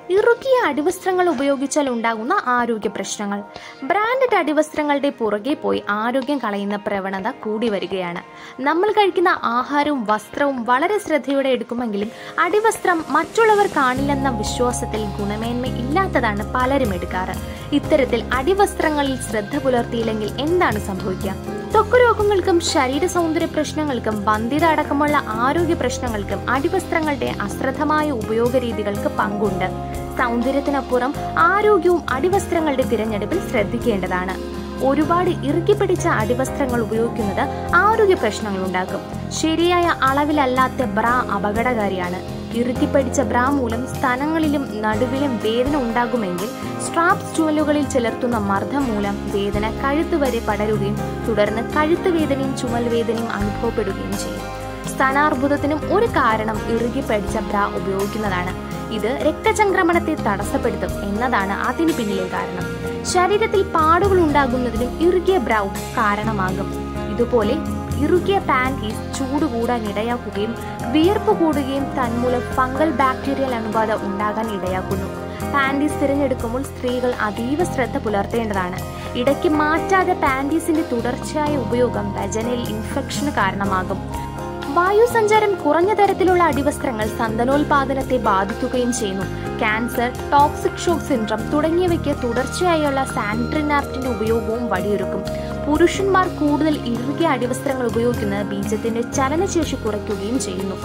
ഇറുക്കിയ അടിവസ്ത്രങ്ങൾ ഉപയോഗിച്ചാൽ ഉണ്ടാകുന്ന ആരോഗ്യ പ്രശ്നങ്ങൾ. ബ്രാൻഡഡ് അടിവസ്ത്രങ്ങളുടെ പുറകെ പോയി ആരോഗ്യം കളയുന്ന പ്രവണത കൂടി വരികയാണ്. നമ്മൾ കഴിക്കുന്ന ആഹാരവും വസ്ത്രവും വളരെ ശ്രദ്ധയോടെ എടുക്കുമെങ്കിലും അടിവസ്ത്രം മറ്റുള്ളവർ കാണില്ലെന്ന വിശ്വാസത്തിൽ ഗുണമേന്മ ഇല്ലാത്തതാണ് പലരും എടുക്കാറ്. ഇത്തരത്തിൽ അടിവസ്ത്രങ്ങളിൽ ശ്രദ്ധ പുലർത്തിയില്ലെങ്കിൽ എന്താണ് സംഭവിക്കുക? ത്വക്ക് രോഗങ്ങൾക്കും ശരീര സൗന്ദര്യ പ്രശ്നങ്ങൾക്കും വന്ധ്യത അടക്കമുള്ള ആരോഗ്യ പ്രശ്നങ്ങൾക്കും അടിവസ്ത്രങ്ങളുടെ അശ്രദ്ധമായ ഉപയോഗ രീതികൾക്ക് പങ്കുണ്ട്. സൗന്ദര്യത്തിനപ്പുറം ആരോഗ്യവും അടിവസ്ത്രങ്ങളുടെ തിരഞ്ഞെടുപ്പിൽ ശ്രദ്ധിക്കേണ്ടതാണ്. ഒരുപാട് ഇറുക്കിപ്പിടിച്ച അടിവസ്ത്രങ്ങൾ ഉപയോഗിക്കുന്നത് ആരോഗ്യ പ്രശ്നങ്ങൾ ഉണ്ടാക്കും. ശരിയായ അളവിലല്ലാത്ത ബ്രാ അപകടകാരിയാണ്. ഇറുക്കിപ്പിടിച്ച ബ്രാ മൂലം സ്തനങ്ങളിലും നടുവിലും വേദന ഉണ്ടാകുമെങ്കിൽ സ്ട്രാപ്സ് ചുമലുകളിൽ ചെലുത്തുന്ന മർദ്ദം മൂലം വേദന കഴുത്ത് വരെ പടരുകയും തുടർന്ന് കഴുത്ത് വേദനയും ചുമൽ വേദനയും അനുഭവപ്പെടുകയും ചെയ്യും. സ്ഥാനാർബുദത്തിനും ഒരു കാരണം ഇറുകിപ്പിടിച്ച ബ്രാ ഉപയോഗിക്കുന്നതാണ്. ഇത് രക്തചംക്രമണത്തെ തടസ്സപ്പെടുത്തും എന്നതാണ് അതിന് പിന്നിലെ കാരണം. ശരീരത്തിൽ പാടുകൾ ഉണ്ടാകുന്നതിനും ഇറുകിയ ബ്രാ കാരണമാകും. ഇതുപോലെ ഇറുകിയ പാൻറ്റീസ് ചൂട് കൂടാൻ ഇടയാക്കുകയും വിയർപ്പ് കൂടുകയും തന്മൂലം ഫംഗൽ ബാക്ടീരിയൽ അണുബാധ ഉണ്ടാകാൻ ഇടയാക്കുന്നു. പാൻറ്റീസ് തിരഞ്ഞെടുക്കുമ്പോൾ സ്ത്രീകൾ അതീവ ശ്രദ്ധ പുലർത്തേണ്ടതാണ്. ഇടയ്ക്ക് മാറ്റാതെ പാൻറ്റീസിന്റെ തുടർച്ചയായ ഉപയോഗം വജനൽ ഇൻഫെക്ഷന് കാരണമാകും. വായുസഞ്ചാരം കുറഞ്ഞ തരത്തിലുള്ള അടിവസ്ത്രങ്ങൾ സന്താനോൽപാദനത്തെ ബാധിക്കുകയും ചെയ്യുന്നു. ക്യാൻസർ, ടോക്സിക് ഷോക്ക് സിൻഡ്രം തുടങ്ങിയവയ്ക്ക് തുടർച്ചയായുള്ള സാനിറ്ററി നാപ്കിന്റെ ഉപയോഗവും വഴിയൊരുക്കും. പുരുഷന്മാർ കൂടുതൽ ഇറുകിയ അടിവസ്ത്രങ്ങൾ ഉപയോഗിക്കുന്നത് ബീജത്തിന്റെ ചലനശേഷി കുറയ്ക്കുകയും ചെയ്യുന്നു.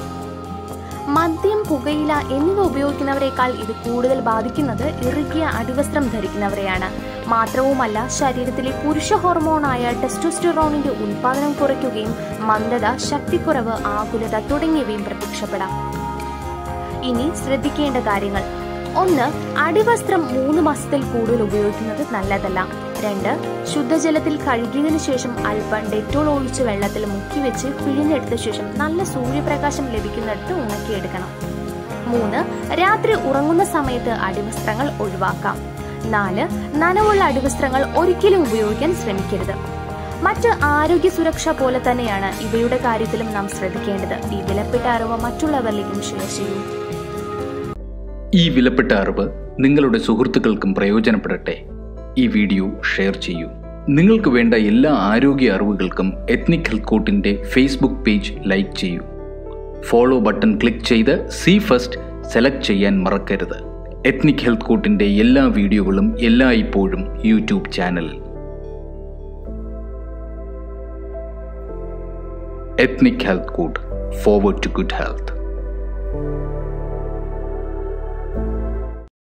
മദ്യം, പുകയില എന്നിവ ഉപയോഗിക്കുന്നവരെക്കാൾ ഇത് കൂടുതൽ ബാധിക്കുന്നത് ഇറുകിയ അടിവസ്ത്രം ധരിക്കുന്നവരെയാണ്. മാത്രവുമല്ല, ശരീരത്തിലെ പുരുഷ ഹോർമോണായ ടെസ്റ്റോസ്റ്റെറോണിന്റെ ഉൽപാദനം കുറയ്ക്കുകയും മന്ദത, ശക്തിക്കുറവ്, ആകുലത തുടങ്ങിയവയും പ്രത്യക്ഷപ്പെടാം. ഇനി ശ്രദ്ധിക്കേണ്ട കാര്യങ്ങൾ: 1. അടിവസ്ത്രം 3 മാസത്തിൽ കൂടുതൽ ഉപയോഗിക്കുന്നത് നല്ലതല്ല. 2. ശുദ്ധജലത്തിൽ കഴുകിയതിനു ശേഷം അല്പം ഡെറ്റോൾ ഒഴിച്ച് വെള്ളത്തിൽ മുക്കിവെച്ച് പിഴിഞ്ഞെടുത്ത ശേഷം നല്ല സൂര്യപ്രകാശം ലഭിക്കുന്നിടത്ത് ഉണക്കിയെടുക്കണം. 3. രാത്രി ഉറങ്ങുന്ന സമയത്ത് അടിവസ്ത്രങ്ങൾ ഒഴിവാക്കാം. 4. നനവുള്ള അടിവസ്ത്രങ്ങൾ ഒരിക്കലും ഉപയോഗിക്കാൻ ശ്രമിക്കരുത്. മറ്റ് ആരോഗ്യ സുരക്ഷ പോലെ തന്നെയാണ് ഇവയുടെ കാര്യത്തിലും നാം ശ്രദ്ധിക്കേണ്ടത്. ഈ വിലപ്പെട്ട അറിവ് മറ്റുള്ളവരിലേക്കും ഷെയർ ചെയ്യൂ. ഈ വിലപ്പെട്ട അറിവ് നിങ്ങളുടെ സുഹൃത്തുക്കൾക്കും പ്രയോജനപ്പെടട്ടെ. ഈ വീഡിയോ ഷെയർ ചെയ്യൂ. നിങ്ങൾക്ക് വേണ്ട എല്ലാ ആരോഗ്യ അറിവുകൾക്കും എത്നിക് ഹെൽത്ത് കോട്ടിന്റെ ഫേസ്ബുക്ക് പേജ് ലൈക്ക് ചെയ്യൂ. ഫോളോ ബട്ടൺ ക്ലിക്ക് ചെയ്ത് സി ഫസ്റ്റ് സെലക്ട് ചെയ്യാൻ മറക്കരുത്. എത്നിക് ഹെൽത്ത് കോട്ടിന്റെ എല്ലാ വീഡിയോകളും എല്ലായ്പ്പോഴും യൂട്യൂബ് ചാനലിൽ. Ethnic health court, forward to good health.